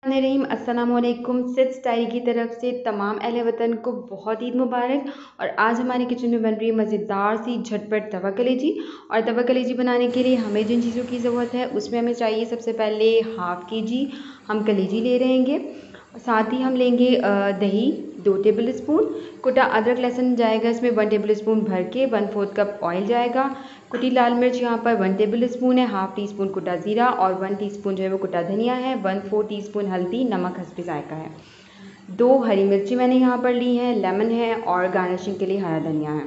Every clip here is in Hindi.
रहीम अस्सलामुअलैकुम। सिद्स स्टाइल की तरफ से तमाम अहले वतन को बहुत ईद मुबारक। और आज हमारे किचन में बन रही है मज़ेदार सी झटपट तवा कलेजी। और तवा कलेजी बनाने के लिए हमें जिन चीज़ों की ज़रूरत है उसमें हमें चाहिए सबसे पहले हाफ़ kg हम कलेजी ले रहेंगे। साथ ही हम लेंगे दही 2 टेबल स्पून, कुटा अदरक लहसुन जाएगा इसमें 1 टेबल स्पून भर के, 1/4 कप ऑयल जाएगा, कुटी लाल मिर्च यहाँ पर 1 टेबल स्पून है, हाफ़ टी स्पून कुटा ज़ीरा और 1 टीस्पून जो है वो कुटा धनिया है, 1/4 टीस्पून हल्दी, नमक हस्बे जायका है। 2 हरी मिर्ची मैंने यहाँ पर ली हैं, लेमन है और गार्निशिंग के लिए हरा धनिया है।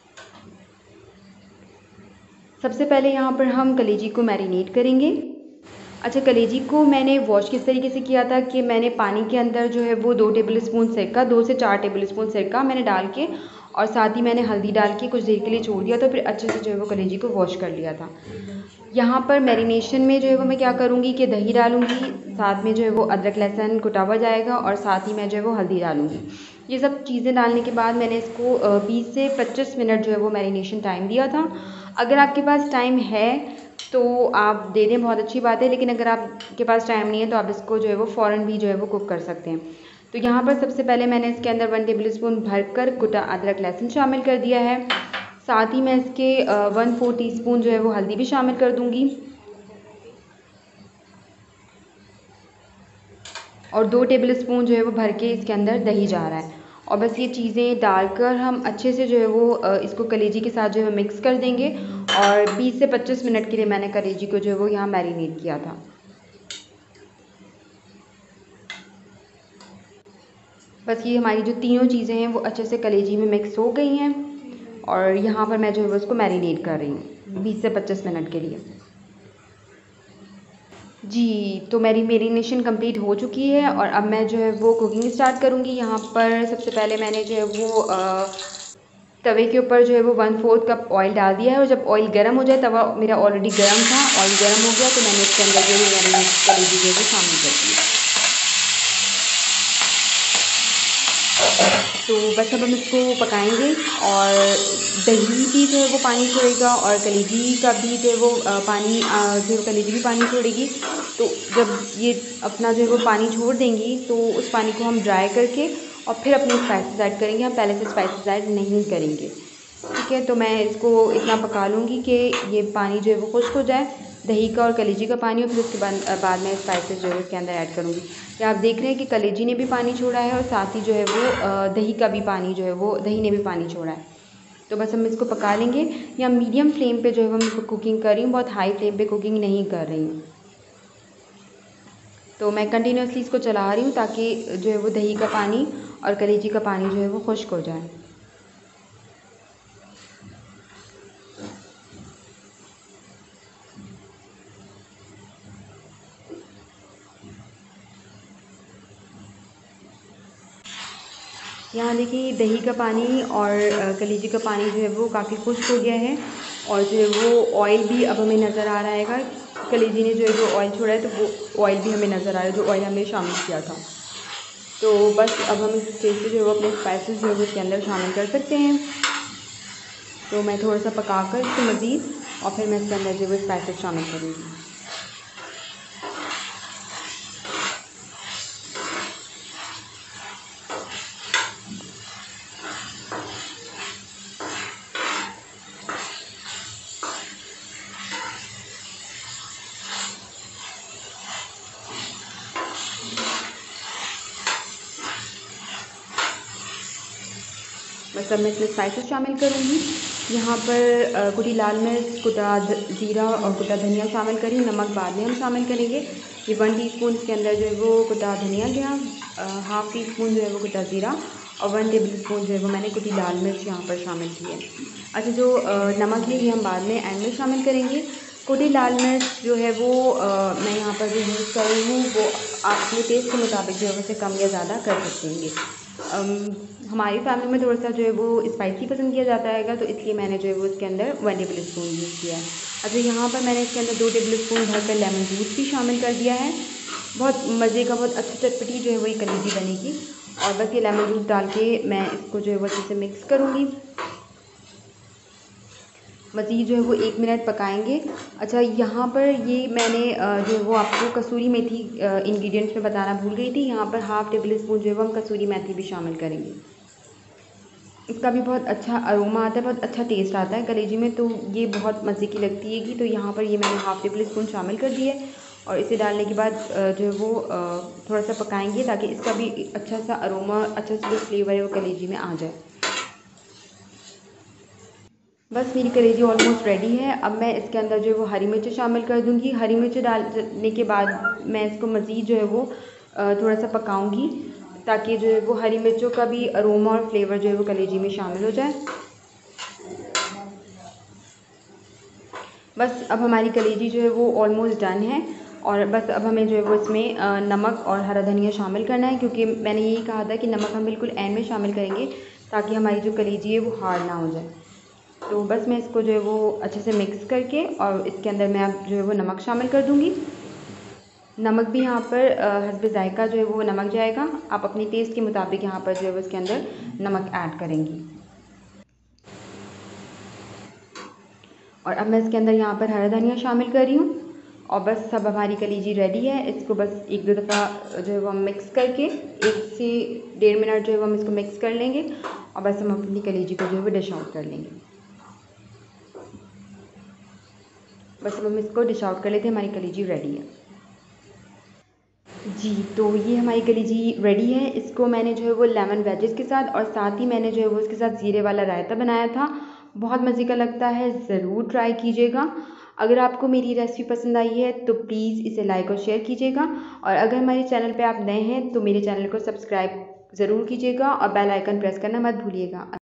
सबसे पहले यहाँ पर हम कलेजी को मैरिनेट करेंगे। अच्छा, कलेजी को मैंने वॉश किस तरीके से किया था कि मैंने पानी के अंदर जो है वो 2 टेबल स्पून सिरका, 2 से 4 टेबल स्पून सिरका मैंने डाल के और साथ ही मैंने हल्दी डाल के कुछ देर के लिए छोड़ दिया था, फिर अच्छे से जो है वो कलेजी को वॉश कर लिया था। यहाँ पर मैरिनेशन में जो है वो मैं क्या करूँगी कि दही डालूँगी, साथ में जो है वो अदरक लहसुन कुटा हुआ जाएगा और साथ ही मैं जो है वो हल्दी डालूँगी। ये सब चीज़ें डालने के बाद मैंने इसको 20 से 25 मिनट जो है वो मैरिनेशन टाइम दिया था। अगर आपके पास टाइम है तो आप दे दें, बहुत अच्छी बात है, लेकिन अगर आपके पास टाइम नहीं है तो आप इसको जो है वो फ़ौरन भी जो है वो कुक कर सकते हैं। तो यहाँ पर सबसे पहले मैंने इसके अंदर 1 टेबल स्पून भरकर कुटा अदरक लहसुन शामिल कर दिया है। साथ ही मैं इसके 1/4 टीस्पून जो है वो हल्दी भी शामिल कर दूँगी और 2 टेबल स्पून जो है वो भर के इसके अंदर दही जा रहा है। और बस ये चीज़ें डालकर हम अच्छे से जो है वो इसको कलेजी के साथ जो है मिक्स कर देंगे। और 20 से 25 मिनट के लिए मैंने कलेजी को जो है वो यहाँ मैरिनेट किया था। बस ये हमारी जो तीनों चीज़ें हैं वो अच्छे से कलेजी में मिक्स हो गई हैं और यहाँ पर मैं जो है वो उसको मैरिनेट कर रही हूँ 20 से 25 मिनट के लिए। जी, तो मेरी मैरिनेशन कंप्लीट हो चुकी है और अब मैं जो है वो कुकिंग स्टार्ट करूँगी। यहाँ पर सबसे पहले मैंने जो है वो तवे के ऊपर जो है वो 1/4 कप ऑयल डाल दिया है और जब ऑयल गर्म हो जाए, तवा मेरा ऑलरेडी गर्म था, ऑयल गर्म हो गया तो मैंने इसके अंदर जो है मैरिनेट कलेजी जो है वो शामिल कर दी। तो बस अब हम इसको पकाएंगे और दही भी जो है वो पानी छोड़ेगा और कलेजी का भी जो है वो पानी जो है कलेजी भी पानी छोड़ेगी। तो जब ये अपना जो है वो पानी छोड़ देंगी तो उस पानी को हम ड्राई करके और फिर अपने स्पाइसेस ऐड करेंगे। हम पहले से स्पाइसेस ऐड नहीं करेंगे, ठीक है। तो मैं इसको इतना पका लूँगी कि ये पानी जो है वो खुश्क हो जाए, दही का और कलेजी का पानी, और फिर उसके बाद मैं स्पाइसेस जो है इसके अंदर ऐड करूँगी। या आप देख रहे हैं कि कलेजी ने भी पानी छोड़ा है और साथ ही जो है वो दही का भी पानी जो है वो दही ने भी पानी छोड़ा है। तो बस हम इसको पका लेंगे। या मीडियम फ्लेम पे जो है वो मैं कुकिंग कर रही हूँ, बहुत हाई फ्लेम पे कुकिंग नहीं कर रही हूँ। तो मैं कंटिन्यूसली इसको चला रही हूँ ताकि जो है वो दही का पानी और कलेजी का पानी जो है वो खुश्क हो जाए। यहाँ देखिए दही का पानी और कलेजी का पानी जो है वो काफ़ी खुश्क हो गया है और जो है वो ऑयल भी अब हमें नज़र आ रहा है। कलेजी ने जो है वो ऑयल छोड़ा है तो वो ऑयल भी हमें नज़र आ रहा है, जो ऑयल हमने शामिल किया था। तो बस अब हम इस स्टेज पे जो है वो अपने स्पाइसेस जो है वो इसके अंदर शामिल कर सकते हैं। तो मैं थोड़ा सा पकाकर इसको मज़ीद और फिर मैं इसके अंदर जो है वो स्पाइसेस शामिल करूँगी। बस अब मैं इसमें स्पाइसेस शामिल करूँगी। यहाँ पर कुटी लाल मिर्च, कुटा ज़ीरा और कुटा धनिया शामिल करी, नमक बाद में हम शामिल करेंगे। ये 1 टीस्पून इसके अंदर जो है वो कुटा धनिया गया, हाफ़ टी स्पून जो है वो कुटा ज़ीरा और 1 टेबल स्पून जो है वो मैंने कुटी लाल मिर्च यहाँ पर शामिल की है। अच्छा, जो नमक है ये हम बाद में एंड में शामिल करेंगे। कुटी लाल मिर्च जो है वो मैं यहाँ पर जो यूज़ कर रही हूँ वो आप अपने टेस्ट के मुताबिक जो है उसे कम या ज़्यादा कर सकते हैं। हमारी फैमिली में थोड़ा सा जो है वो स्पाइसी पसंद किया जाता है, तो इसलिए मैंने जो है वो इसके अंदर 1 टेबल स्पून यूज़ किया है। अच्छा, यहाँ पर मैंने इसके अंदर 2 टेबल स्पून भरकर लेमन जूस भी शामिल कर दिया है। बहुत मज़े का, बहुत अच्छी चटपटी जो है वो ये कलेजी बनेगी। और बस ये लेमन जूस डाल के मैं इसको जो है वो अच्छे से मिक्स करूँगी। मज़ीद जो है वो 1 मिनट पकाएंगे। अच्छा, यहाँ पर ये मैंने जो है वो आपको कसूरी मेथी इंग्रेडिएंट्स में बताना भूल गई थी। यहाँ पर हाफ़ टेबल स्पून जो है वो हम कसूरी मेथी भी शामिल करेंगे। इसका भी बहुत अच्छा अरोमा आता है, बहुत अच्छा टेस्ट आता है कलेजी में, तो ये बहुत मज़े की लगती हैगी। तो यहाँ पर ये मैंने हाफ़ टेबल स्पून शामिल कर दिया है और इसे डालने के बाद जो है वो थोड़ा सा पकाएंगे ताकि इसका भी अच्छा सा अरोमा, अच्छा सा जो फ्लेवर है वो कलेजी में आ जाए। बस मेरी कलेजी ऑलमोस्ट रेडी है। अब मैं इसके अंदर जो है वो हरी मिर्च शामिल कर दूँगी। हरी मिर्च डालने के बाद मैं इसको मज़ीद जो है वो थोड़ा सा पकाऊँगी ताकि जो है वो हरी मिर्चों का भी अरोमा और फ्लेवर जो है वो कलेजी में शामिल हो जाए। बस अब हमारी कलेजी जो है वो ऑलमोस्ट डन है और बस अब हमें जो है वो इसमें नमक और हरा धनिया शामिल करना है, क्योंकि मैंने यही कहा था कि नमक हम बिल्कुल एंड में शामिल करेंगे ताकि हमारी जो कलेजी है वो हार्ड ना हो जाए। तो बस मैं इसको जो है वो अच्छे से मिक्स करके और इसके अंदर मैं अब जो है वो नमक शामिल कर दूँगी। नमक भी यहाँ पर हस्बे ज़ायक़ा जो है वो नमक जाएगा। आप अपनी टेस्ट के मुताबिक यहाँ पर जो है वो इसके अंदर नमक ऐड करेंगी। और अब मैं इसके अंदर यहाँ पर हरा धनिया शामिल कर रही हूँ और बस सब हमारी कलेजी रेडी है। इसको बस 1-2 दफ़ा जो है वो हम मिक्स करके 1 से 1.5 मिनट जो है वो हम इसको मिक्स कर लेंगे और बस हम अपनी कलेजी को जो है वो डिश आउट कर लेंगे। बस अब हम इसको डिश आउट कर लेते हैं, हमारी कलेजी रेडी है। जी, तो ये हमारी कलेजी रेडी है। इसको मैंने जो है वो लेमन वेजेस के साथ और साथ ही मैंने जो है वो इसके साथ ज़ीरे वाला रायता बनाया था। बहुत मज़े का लगता है, ज़रूर ट्राई कीजिएगा। अगर आपको मेरी रेसिपी पसंद आई है तो प्लीज़ इसे लाइक और शेयर कीजिएगा और अगर हमारे चैनल पे आप नए हैं तो मेरे चैनल को सब्सक्राइब ज़रूर कीजिएगा और बेल आइकन प्रेस करना मत भूलिएगा।